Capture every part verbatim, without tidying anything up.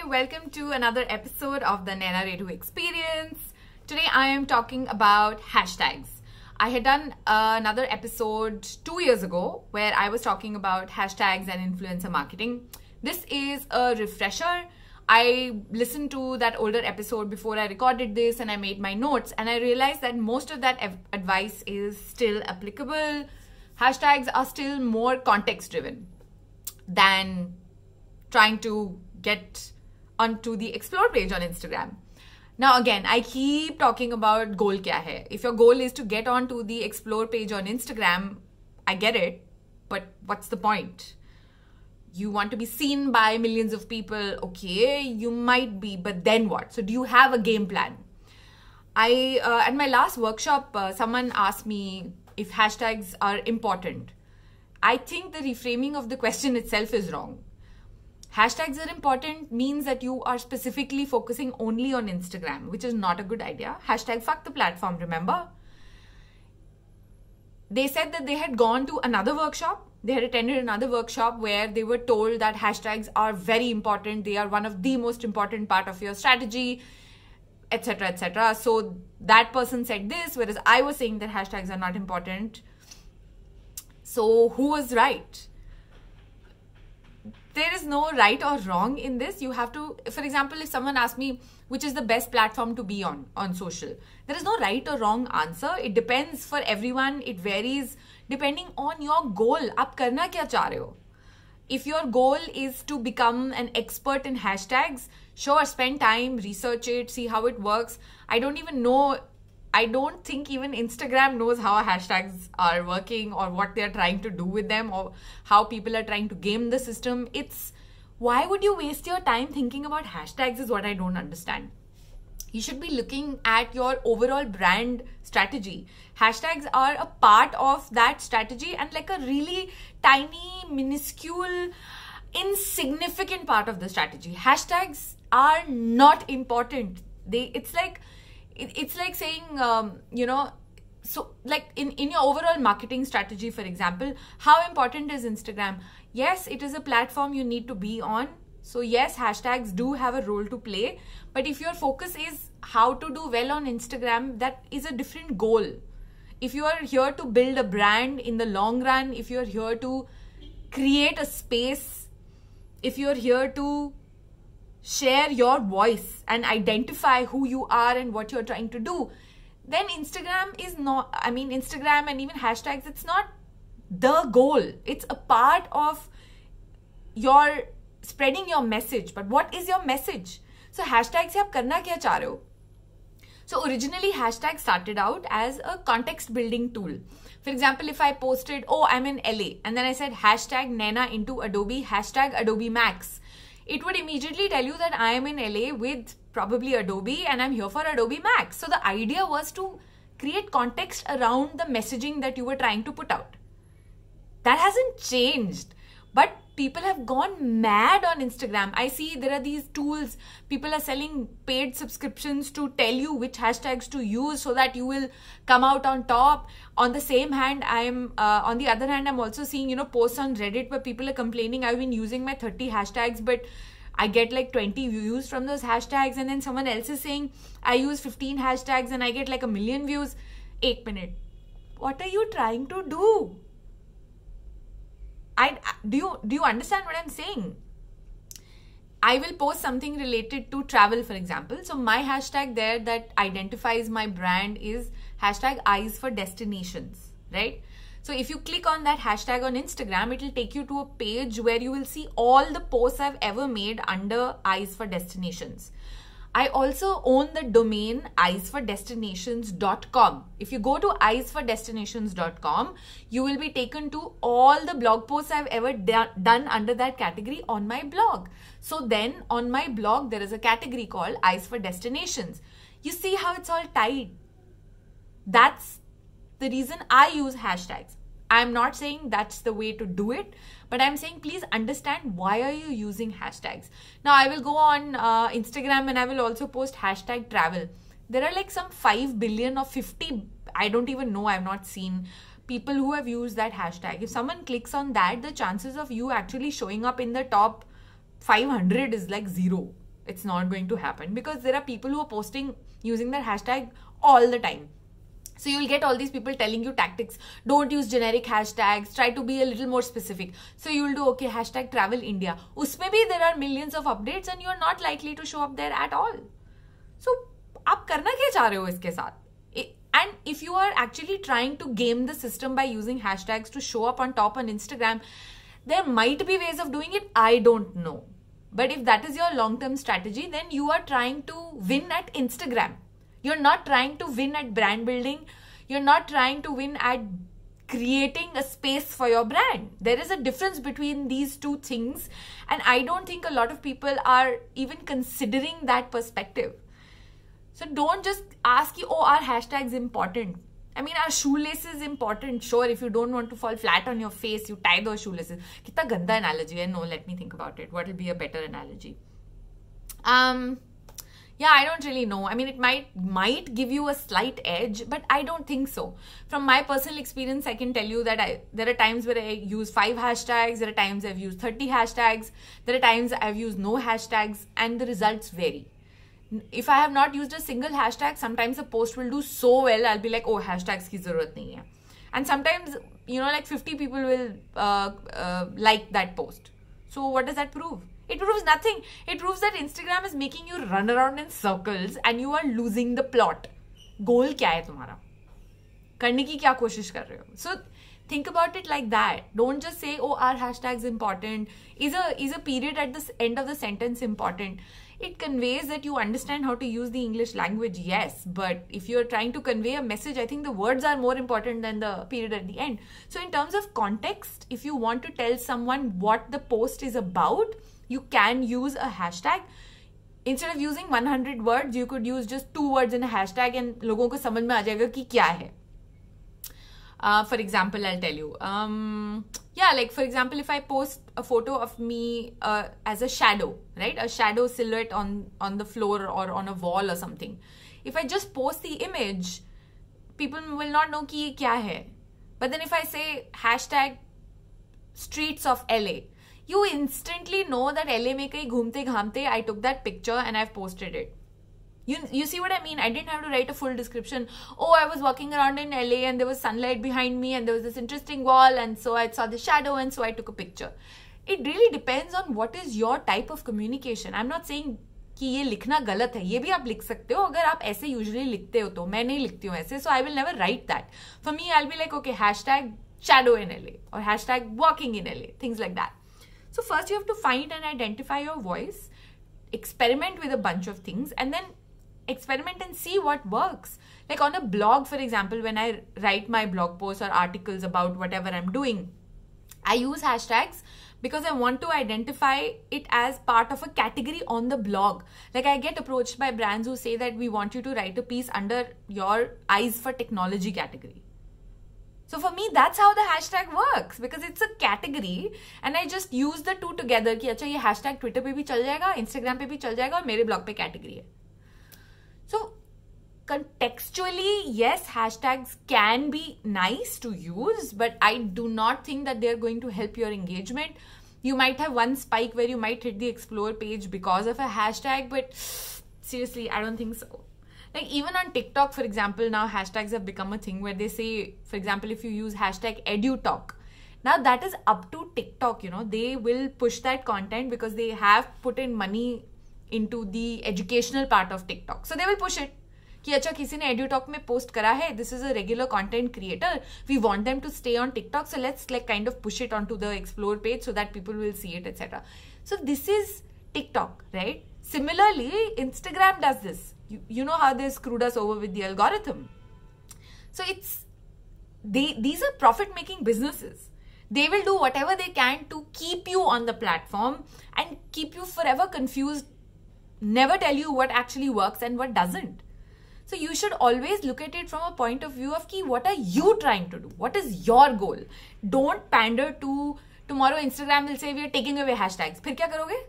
welcome to another episode of the Naina Redhu experience. Today I am talking about hashtags. I had done uh, another episode two years ago where I was talking about hashtags and influencer marketing. This is a refresher. I listened to that older episode before I recorded this and I made my notes, and I realized that most of that advice is still applicable. Hashtags are still more context driven than trying to get onto the explore page on Instagram. Now again, I keep talking about goal kya hai. If your goal is to get onto the explore page on Instagram, I get it, but what's the point? You want to be seen by millions of people, okay, you might be, but then what? So do you have a game plan? I uh, at my last workshop, uh, someone asked me if hashtags are important. I think the reframing of the question itself is wrong. Hashtags are important means that you are specifically focusing only on Instagram, which is not a good idea. Hashtag fuck the platform, remember? They said that they had gone to another workshop. They had attended another workshop where they were told that hashtags are very important. They are one of the most important part of your strategy, et cetera, et cetera. So that person said this, whereas I was saying that hashtags are not important. So who was right? There is no right or wrong in this. You have to, for example, if someone asks me which is the best platform to be on, on social, there is no right or wrong answer. It depends for everyone. It varies depending on your goal. Aap karna kya cha rahe ho? If your goal is to become an expert in hashtags, sure, spend time, research it, see how it works. I don't even know, I don't think even Instagram knows how hashtags are working or what they're trying to do with them or how people are trying to game the system. It's, why would you waste your time thinking about hashtags is what I don't understand. You should be looking at your overall brand strategy. Hashtags are a part of that strategy and like a really tiny, minuscule, insignificant part of the strategy. Hashtags are not important. They, it's like, it's like saying, um, you know, so like in, in your overall marketing strategy, for example, how important is Instagram? Yes, it is a platform you need to be on. So yes, hashtags do have a role to play. But if your focus is how to do well on Instagram, that is a different goal. If you are here to build a brand in the long run, if you are here to create a space, if you are here to share your voice and identify who you are and what you're trying to do, then Instagram is not, I mean, Instagram and even hashtags, it's not the goal. It's a part of your spreading your message. But what is your message? So hashtags se aap karna kya cha rahe ho? So originally hashtags started out as a context building tool. For example, if I posted, oh, I'm in L A, and then I said hashtag Naina into Adobe, hashtag Adobe Max, it would immediately tell you that I am in L A with probably Adobe and I'm here for Adobe Max. So the idea was to create context around the messaging that you were trying to put out. That hasn't changed, but people have gone mad on Instagram. I see there are these tools. People are selling paid subscriptions to tell you which hashtags to use so that you will come out on top. On the same hand, I'm uh, on the other hand, I'm also seeing, you know, posts on Reddit where people are complaining, I've been using my thirty hashtags, but I get like twenty views from those hashtags. And then someone else is saying, I use fifteen hashtags and I get like a million views. Eight minute. What are you trying to do? I, do you do you understand what I'm saying? I will post something related to travel, for example. So my hashtag there that identifies my brand is hashtag eyes for destinations, right? So if you click on that hashtag on Instagram, it will take you to a page where you will see all the posts I've ever made under eyes for destinations. I also own the domain eyes for destinations dot com. If you go to eyes for destinations dot com, you will be taken to all the blog posts I've ever done under that category on my blog. So then on my blog, there is a category called Eyes for Destinations. You see how it's all tied. That's the reason I use hashtags. I'm not saying that's the way to do it, but I'm saying please understand why are you using hashtags. Now I will go on uh, Instagram and I will also post hashtag travel. There are like some five billion or fifty, I don't even know, I've not seen people who have used that hashtag. If someone clicks on that, the chances of you actually showing up in the top five hundred is like zero. It's not going to happen because there are people who are posting using that hashtag all the time. So you'll get all these people telling you tactics. Don't use generic hashtags. Try to be a little more specific. So you'll do, okay, hashtag travel India. Usme bhi there are millions of updates and you're not likely to show up there at all. So, aap karna kya cha rahe ho iske saath? And if you are actually trying to game the system by using hashtags to show up on top on Instagram, there might be ways of doing it. I don't know. But if that is your long-term strategy, then you are trying to win at Instagram. You're not trying to win at brand building. You're not trying to win at creating a space for your brand. There is a difference between these two things. And I don't think a lot of people are even considering that perspective. So don't just ask, oh, are hashtags important? I mean, are shoelaces important? Sure, if you don't want to fall flat on your face, you tie those shoelaces. Kitna ganda analogy hai? No, let me think about it. What will be a better analogy? Um... Yeah, I don't really know. I mean, it might might give you a slight edge, but I don't think so. From my personal experience, I can tell you that I there are times where I use five hashtags, there are times I've used thirty hashtags, there are times I've used no hashtags, and the results vary. If I have not used a single hashtag, sometimes a post will do so well, I'll be like, oh, hashtags ki zarurat nahi hai. And sometimes, you know, like fifty people will uh, uh, like that post. So what does that prove? It proves nothing. It proves that Instagram is making you run around in circles and you are losing the plot. Goal kya hai tumhara? Karne ki kya koshish kar rahe ho? So think about it like that. Don't just say, oh, are hashtags important? Is a, is a period at the end of the sentence important? It conveys that you understand how to use the English language, yes. But if you're trying to convey a message, I think the words are more important than the period at the end. So in terms of context, if you want to tell someone what the post is about, you can use a hashtag. Instead of using one hundred words, you could use just two words in a hashtag and लोगों को समझ में आ जाएगा कि क्या है. Uh, for example, I'll tell you. Um, yeah, like for example, if I post a photo of me uh, as a shadow, right? A shadow silhouette on, on the floor or on a wall or something. If I just post the image, people will not know कि ये क्या है. But then if I say hashtag streets of L A, you instantly know that L A mein kahin ghumte ghamte I took that picture and I've posted it. You, you see what I mean? I didn't have to write a full description. Oh, I was walking around in L A and there was sunlight behind me and there was this interesting wall and so I saw the shadow and so I took a picture. It really depends on what is your type of communication. I'm not saying कि ये लिखना गलत है. ये भी आप लिख सकते हो अगर आप ऐसे usually लिखते हो तो. मैं नहीं लिखती हूँ ऐसे, so I will never write that. For me, I'll be like, okay, hashtag shadow in L A or hashtag walking in L A, things like that. So first you have to find and identify your voice, experiment with a bunch of things and then experiment and see what works. Like on a blog, for example, when I write my blog posts or articles about whatever I'm doing, I use hashtags because I want to identify it as part of a category on the blog. Like I get approached by brands who say that we want you to write a piece under your eyes for technology category. So for me, that's how the hashtag works because it's a category and I just use the two together कि अच्छा ये hashtag Twitter पे भी चल जाएगा, Instagram पे भी चल जाएगा और मेरे blog पे category है. So contextually, yes, hashtags can be nice to use, but I do not think that they're going to help your engagement. You might have one spike where you might hit the explore page because of a hashtag, but seriously, I don't think so. Like even on TikTok, for example, now hashtags have become a thing where they say, for example, if you use hashtag EduTalk, now that is up to TikTok, you know, they will push that content because they have put in money into the educational part of TikTok. So they will push it. कि अच्छा किसी ने EduTalk में post करा है, this is a regular content creator, we want them to stay on TikTok, so let's like kind of push it onto the explore page so that people will see it, et cetera. So this is TikTok, right? Similarly, Instagram does this. You, you know how they screwed us over with the algorithm. So it's, they, these are profit-making businesses. They will do whatever they can to keep you on the platform and keep you forever confused, never tell you what actually works and what doesn't. So you should always look at it from a point of view of ki, what are you trying to do? What is your goal? Don't pander to, tomorrow Instagram will say we are taking away hashtags. Phir kya karoge?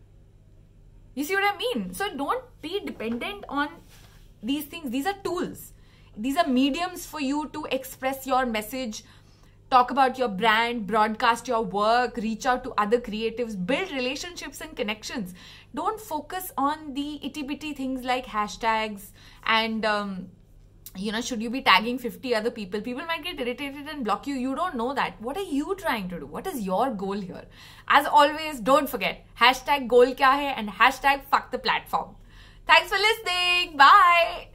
You see what I mean? So don't be dependent on these things. These are tools. These are mediums for you to express your message, talk about your brand, broadcast your work, reach out to other creatives, build relationships and connections. Don't focus on the itty bitty things like hashtags and um, you know, should you be tagging fifty other people? People might get irritated and block you. You don't know that. What are you trying to do? What is your goal here? As always, don't forget, hashtag goal kya hai and hashtag fuck the platform. Thanks for listening. Bye.